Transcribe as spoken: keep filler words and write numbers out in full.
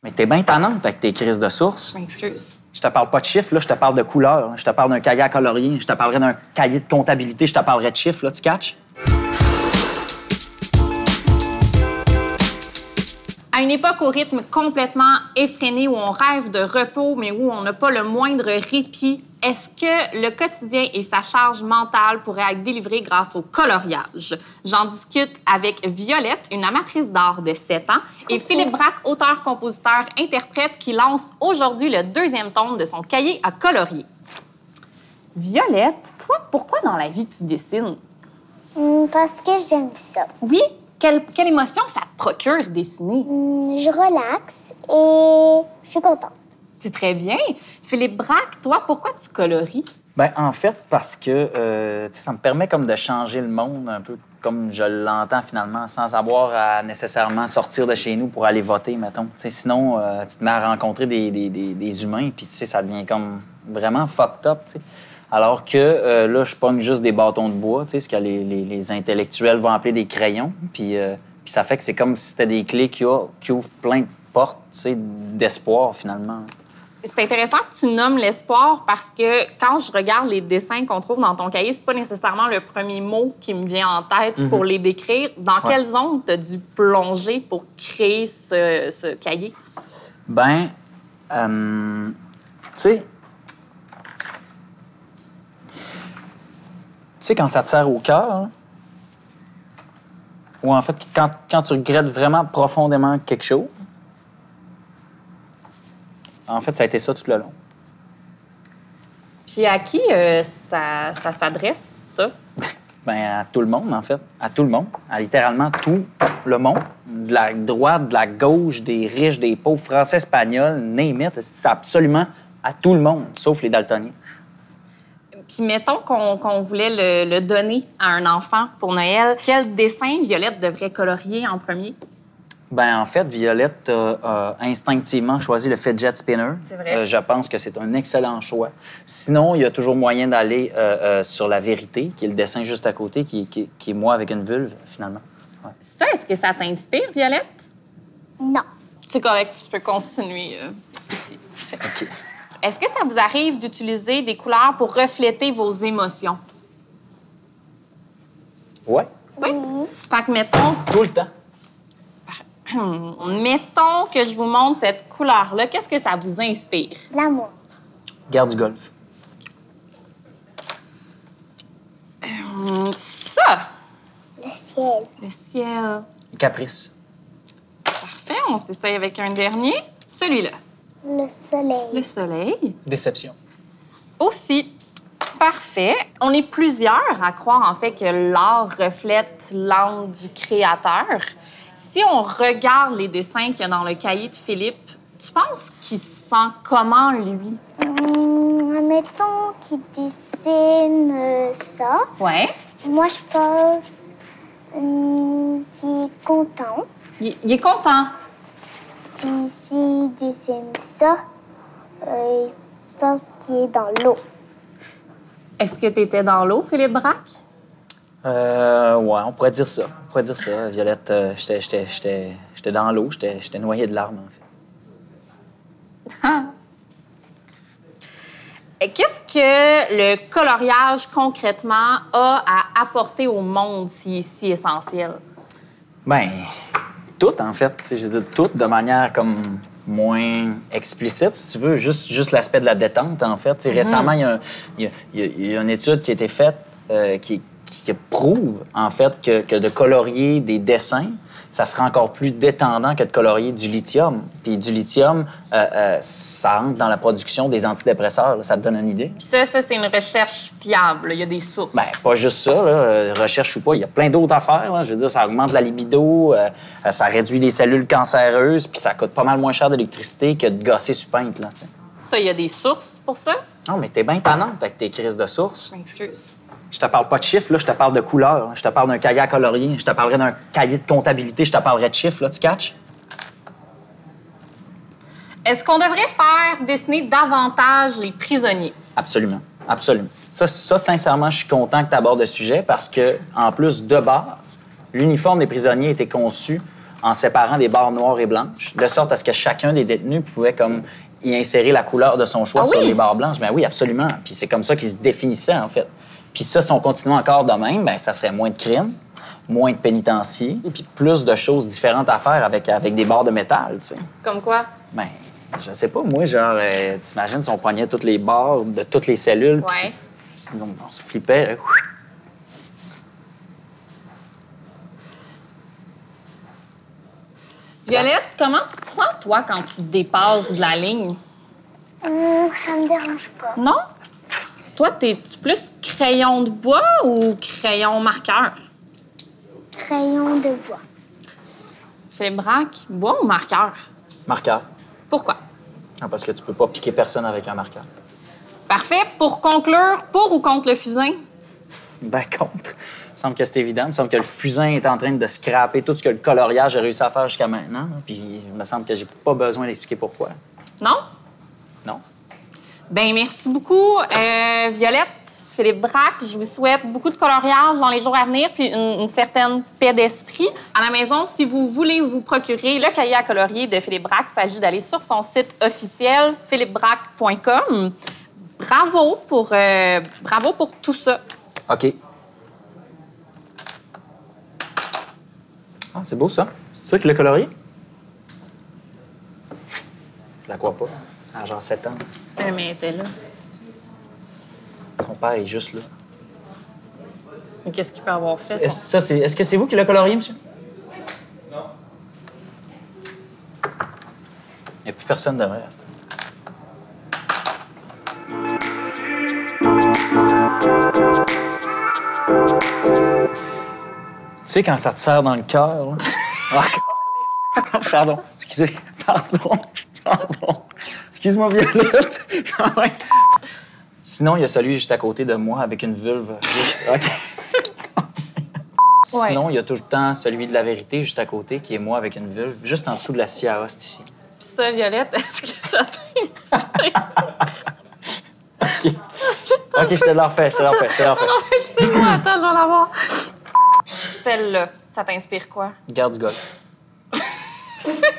Mais t'es bien tannante avec tes crises de source. Excuse. Je te parle pas de chiffres, là, je te parle de couleurs. Je te parle d'un cahier à colorier. Je te parlerai d'un cahier de comptabilité. Je te parlerai de chiffres, là, tu catches? À une époque au rythme complètement effréné, où on rêve de repos, mais où on n'a pas le moindre répit, est-ce que le quotidien et sa charge mentale pourraient être délivrés grâce au coloriage? J'en discute avec Violette, une amatrice d'art de sept ans, et Philippe Braque, auteur, compositeur, interprète, qui lance aujourd'hui le deuxième tome de son cahier à colorier. Violette, toi, pourquoi dans la vie tu dessines? Mm, parce que j'aime ça. Oui? Quelle, quelle émotion ça te procure dessiner? Mm, je relaxe et je suis contente. C'est très bien. Philippe Braque, toi, pourquoi tu colories? Ben en fait, parce que euh, ça me permet comme de changer le monde un peu comme je l'entends finalement, sans avoir à nécessairement sortir de chez nous pour aller voter, mettons. T'sais, sinon, euh, tu te mets à rencontrer des, des, des, des humains, puis ça devient comme vraiment fucked up, t'sais. Alors que euh, là, je pogne juste des bâtons de bois, ce que les, les, les intellectuels vont appeler des crayons. Puis euh, ça fait que c'est comme si c'était des clés qui, a, qui ouvrent plein de portes d'espoir, finalement. C'est intéressant que tu nommes l'espoir parce que quand je regarde les dessins qu'on trouve dans ton cahier, c'est pas nécessairement le premier mot qui me vient en tête mm-hmm. pour les décrire. Dans ouais. quelle zone tu as dû plonger pour créer ce, ce cahier? Ben, euh, tu sais... Tu sais, quand ça te serre au cœur, hein? Ou en fait, quand, quand tu regrettes vraiment profondément quelque chose, en fait, ça a été ça tout le long. Puis à qui euh, ça, ça s'adresse, ça? Bien, à tout le monde, en fait. À tout le monde. À littéralement tout le monde. De la droite, de la gauche, des riches, des pauvres, français, espagnols, name it. C'est absolument à tout le monde, sauf les daltoniens. Puis mettons qu'on qu'on voulait le, le donner à un enfant pour Noël. Quel dessin Violette devrait colorier en premier? Ben en fait, Violette a, a instinctivement choisi le fidget spinner. C'est vrai. Euh, je pense que c'est un excellent choix. Sinon, il y a toujours moyen d'aller euh, euh, sur la vérité, qui est le dessin juste à côté, qui, qui, qui est moi avec une vulve, finalement. Ouais. Ça, est-ce que ça t'inspire, Violette? Non. C'est correct, tu peux continuer euh, ici. OK. Est-ce que ça vous arrive d'utiliser des couleurs pour refléter vos émotions? Ouais. Oui? Fait que mettons... Tout le temps. Mettons que je vous montre cette couleur-là. Qu'est-ce que ça vous inspire? L'amour. Guerre du Golfe. Hum, ça! Le ciel. Le ciel. Caprice. Parfait, on s'essaye avec un dernier. Celui-là. Le soleil. Le soleil. Déception. Aussi. Parfait. On est plusieurs à croire, en fait, que l'art reflète l'âme du créateur. Si on regarde les dessins qu'il y a dans le cahier de Philippe, tu penses qu'il se sent comment, lui? Hum, admettons qu'il dessine euh, ça. Ouais. Moi, je pense hum, qu'il est content. Il, il est content. Puis s'il dessine ça, euh, je pense qu'il est dans l'eau. Est-ce que tu étais dans l'eau, Philippe Braque? Euh, ouais, on pourrait dire ça. On pourrait dire ça, Violette. Euh, j'étais, j'étais, j'étais, j'étais dans l'eau, j'étais, j'étais noyé de larmes, en fait. Qu'est-ce que le coloriage, concrètement, a à apporter au monde si, si essentiel? Bien, tout, en fait. Je veux dire, tout de manière comme moins explicite, si tu veux. Juste, juste l'aspect de la détente, en fait. Mm-hmm. Récemment, il y, a, il, y a, il y a une étude qui a été faite euh, qui qui prouve, en fait, que, que de colorier des dessins, ça serait encore plus détendant que de colorier du lithium. Puis du lithium, euh, euh, ça entre dans la production des antidépresseurs. Là. Ça te donne une idée? Puis ça, ça c'est une recherche fiable. Il y a des sources. Bien, pas juste ça, là. Recherche ou pas. Il y a plein d'autres affaires. Là. Je veux dire, ça augmente la libido, euh, ça réduit les cellules cancéreuses, puis ça coûte pas mal moins cher d'électricité que de gosser sur Paint, là, t'sais. Ça, il y a des sources pour ça? Non, mais t'es bien tannante avec tes crises de sources. Excuse. Je te parle pas de chiffres, là, je te parle de couleurs. Je te parle d'un cahier à colorier. Je te parlerai d'un cahier de comptabilité. Je te parlerai de chiffres, là, tu catches? Est-ce qu'on devrait faire dessiner davantage les prisonniers? Absolument. Absolument. Ça, ça sincèrement, je suis content que tu abordes le sujet parce que, en plus, de base, l'uniforme des prisonniers était conçu en séparant des barres noires et blanches, de sorte à ce que chacun des détenus pouvait comme y insérer la couleur de son choix Ah sur oui? les barres blanches. Ben oui, absolument. Puis c'est comme ça qu'ils se définissaient, en fait. Puis ça, si on continuait encore de même, ben ça serait moins de crimes, moins de pénitenciers, et puis plus de choses différentes à faire avec, avec des barres de métal, tu sais. Comme quoi? Ben, je sais pas, moi, genre, euh, t'imagines si on pognait toutes les barres de toutes les cellules, Ouais. puis si on, on se flippait. euh, Violette, comment tu te sens, toi, quand tu dépasses de la ligne? Hum, ça me dérange pas. Non? Toi, t'es-tu plus crayon de bois ou crayon marqueur? Crayon de bois. C'est braque, bois ou marqueur? Marqueur. Pourquoi? Ah, parce que tu peux pas piquer personne avec un marqueur. Parfait. Pour conclure, pour ou contre le fusain? Ben, contre. Il me semble que c'est évident. Il me semble que le fusain est en train de scraper tout ce que le coloriage a réussi à faire jusqu'à maintenant. Puis il me semble que j'ai pas besoin d'expliquer pourquoi. Non? Non? Ben merci beaucoup, euh, Violette, Philippe Braque. Je vous souhaite beaucoup de coloriage dans les jours à venir puis une, une certaine paix d'esprit. À la maison, si vous voulez vous procurer le cahier à colorier de Philippe Braque, il s'agit d'aller sur son site officiel, philippe braque point com. Bravo pour, euh, bravo pour tout ça. OK. Ah, c'est beau, ça. C'est toi qui l'as colorié? Je la crois pas. À genre sept ans. Euh, mais elle était là. Son père est juste là. Mais qu'est-ce qu'il peut avoir fait, ça? Est-ce, ça, c'est, est-ce que c'est vous qui l'avez colorié, monsieur? Non. Il n'y a plus personne de vrai à ce temps. Tu sais, quand ça te serre dans le cœur, là? Ah, pardon, excusez. Pardon, pardon. Excuse-moi, Violette. Sinon, il y a celui juste à côté de moi avec une vulve. OK. Ouais. Sinon, il y a tout le temps celui de la vérité juste à côté, qui est moi avec une vulve, juste en dessous de la scie à hoste ici. Puis ça, Violette, est-ce que ça t'inspire? OK. OK, je te la refais, je te la refais, je te la refais. Non, mais je sais pas, attends, je vais l'avoir. Celle-là, ça t'inspire quoi? Garde du golf.